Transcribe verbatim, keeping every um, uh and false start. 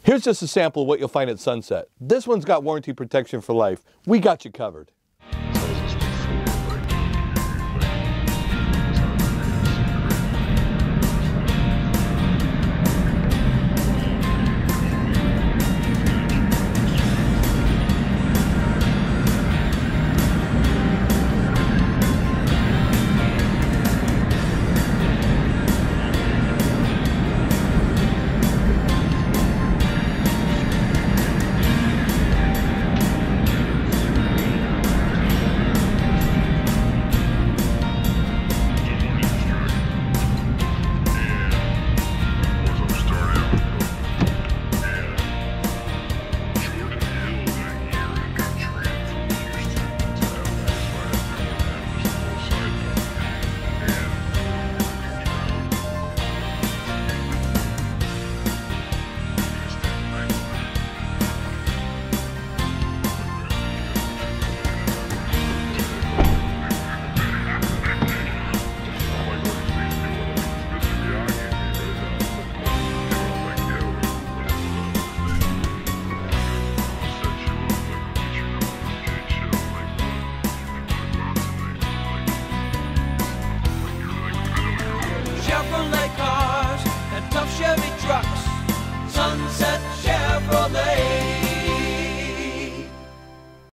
Here's just a sample of what you'll find at Sunset. This one's got warranty protection for life. We got you covered.